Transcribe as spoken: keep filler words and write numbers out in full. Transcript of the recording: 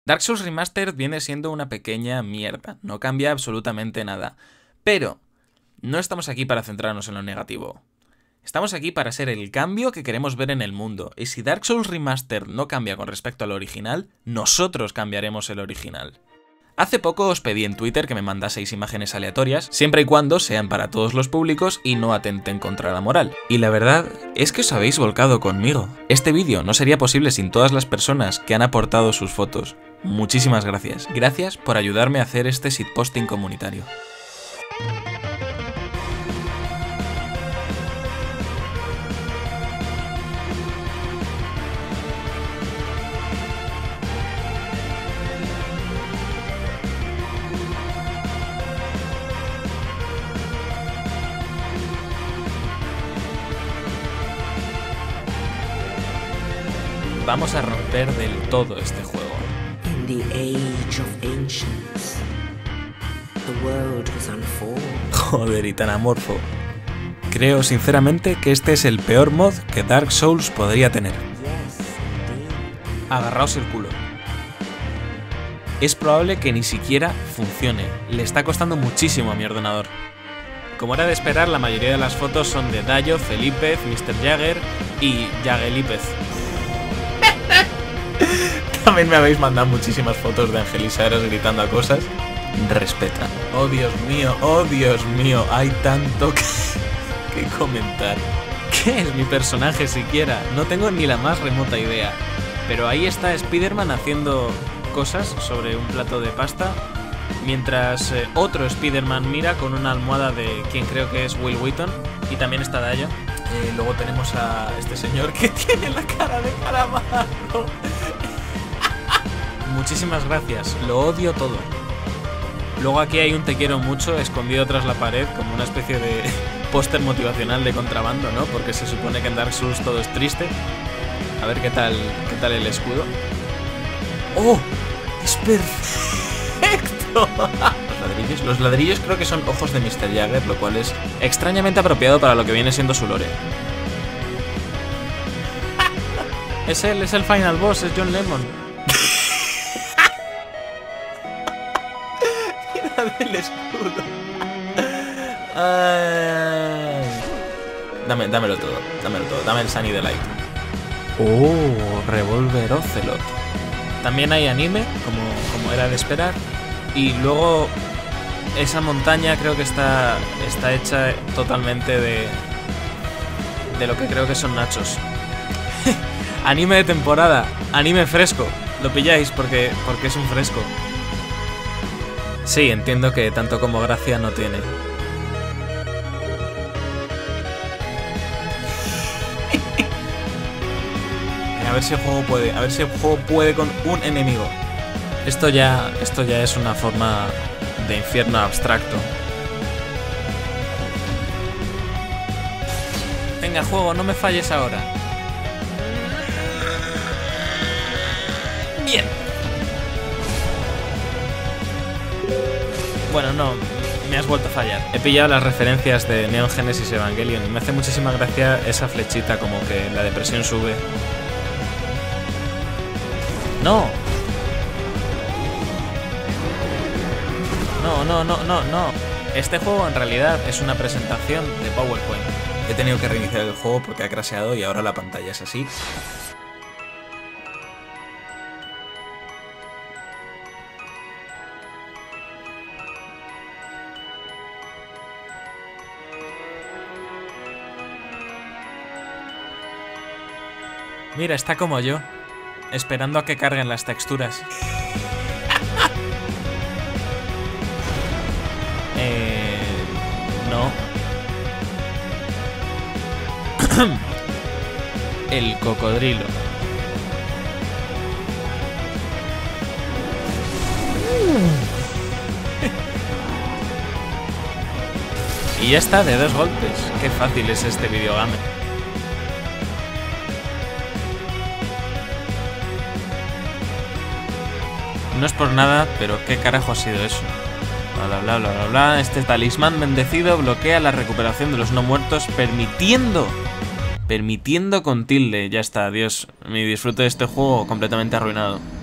Dark Souls Remastered viene siendo una pequeña mierda, no cambia absolutamente nada. Pero no estamos aquí para centrarnos en lo negativo. Estamos aquí para ser el cambio que queremos ver en el mundo. Y si Dark Souls Remastered no cambia con respecto al original, nosotros cambiaremos el original. Hace poco os pedí en Twitter que me mandaseis imágenes aleatorias, siempre y cuando sean para todos los públicos y no atenten contra la moral. Y la verdad es que os habéis volcado conmigo. Este vídeo no sería posible sin todas las personas que han aportado sus fotos. Muchísimas gracias. Gracias por ayudarme a hacer este shitposting comunitario. Vamos a romper del todo este juego. In the age of ancients, the world was unformed. Joder, y tan amorfo. Creo sinceramente que este es el peor mod que Dark Souls podría tener. Agarraos el culo. Es probable que ni siquiera funcione. Le está costando muchísimo a mi ordenador. Como era de esperar, la mayoría de las fotos son de Dayo, Felípez, mister Jagger y Jagelípez. También me habéis mandado muchísimas fotos de angelizaros gritando a cosas. Respeta. Oh Dios mío, oh Dios mío, hay tanto que, que comentar. ¿Qué es mi personaje siquiera? No tengo ni la más remota idea. Pero ahí está Spider-Man haciendo cosas sobre un plato de pasta, mientras eh, otro Spider-Man mira con una almohada de quien creo que es Will Wheaton, y también está Dayo. Eh, luego tenemos a este señor que tiene la cara de calamardo. Muchísimas gracias, lo odio todo. Luego aquí hay un te quiero mucho escondido tras la pared, como una especie de póster motivacional de contrabando, ¿no? Porque se supone que en Dark Souls todo es triste. A ver qué tal, qué tal el escudo. ¡Oh! ¡Es perfecto! Los ladrillos, los ladrillos creo que son ojos de mister Jagger, lo cual es extrañamente apropiado para lo que viene siendo su lore. Es él, es el final boss, es John Lemon. El escudo. Ay. Dame, dámelo todo, dámelo todo, dame el Sunny Delight. Oh, Revolver Ocelot. También hay anime, como, como era de esperar. Y luego esa montaña creo que está, está hecha totalmente de, de lo que creo que son nachos. Anime de temporada, anime fresco. Lo pilláis porque, porque es un fresco. Sí, entiendo que tanto como gracia no tiene. A ver si el juego puede, a ver si el juego puede con un enemigo. Esto ya, esto ya es una forma de infierno abstracto. Venga, juego, no me falles ahora. Bien. Bueno, no, me has vuelto a fallar. He pillado las referencias de Neon Genesis Evangelion y me hace muchísima gracia esa flechita, como que la depresión sube. ¡No! No, no, no, no, no. Este juego en realidad es una presentación de PowerPoint. He tenido que reiniciar el juego porque ha crasheado y ahora la pantalla es así. Mira, está como yo, esperando a que carguen las texturas. eh... No. El cocodrilo. Y ya está, de dos golpes. Qué fácil es este videogame. No es por nada, pero ¿qué carajo ha sido eso? Bla, bla, bla, bla, bla. Este talismán bendecido bloquea la recuperación de los no muertos, permitiendo... Permitiendo con tilde. Ya está, adiós. Mi disfrute de este juego completamente arruinado.